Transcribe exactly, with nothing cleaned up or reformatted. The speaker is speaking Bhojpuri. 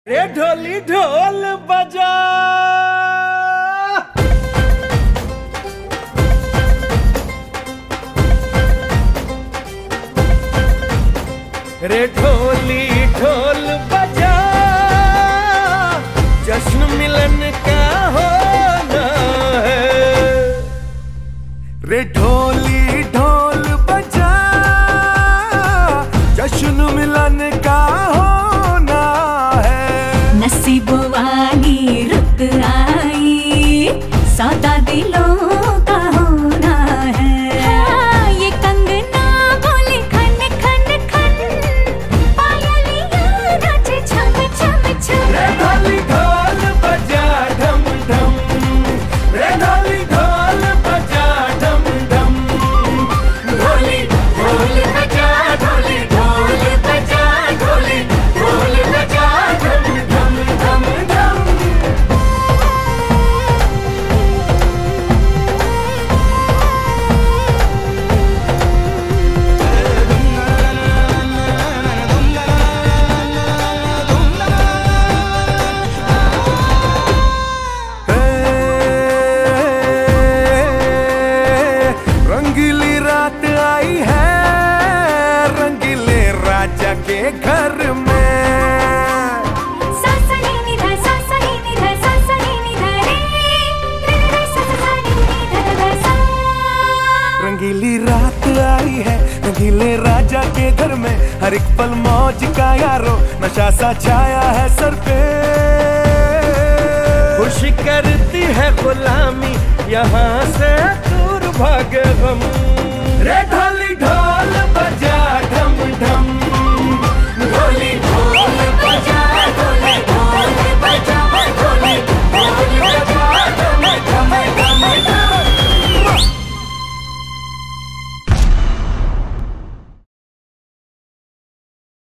रे ढोली ढोल बजा, रे ढोली ढोल बजा, जश्न मिलन का होना है। रे ढोली ढोल बजा, जश्न मिलन का होना है। नसीब वाली रुत आई, सौदा दिलों का होना है। हाँ, ये कंगना बोले खन खन खन, पायलियां नाचे छम छम छम। रे ढोली ढोल बजा ढम ढम, रे ढोली ढोल बजा ढम ढम। ढोली ढोल बजा, ढोली ढोल बजा, ढोली ढोल बजा ढम ढम ढम ढम। रंगीली रात आई है, रंगीले राजा के घर में। सा सा नी नी धा, सा सा नी नी धा, सा सा नी नी धा रे, रे रे सा सा सा नी नी धा धा सा। रंगीली रात आई है, रंगीले राजा के घर में। हर एक पल मौज का यारो, नशा सा छाया है सर पे। खुशी करती है गुलामी, यहाँ से दूर भागे हम। रे ढोली ढोल बजा ढम ढम, ढोली